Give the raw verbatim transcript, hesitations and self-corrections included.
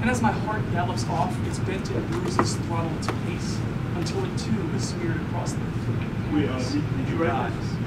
And as my heart gallops off, its bent and bruises throttle its pace until it too is smeared across the Wait, uh, canvas. did did you write this?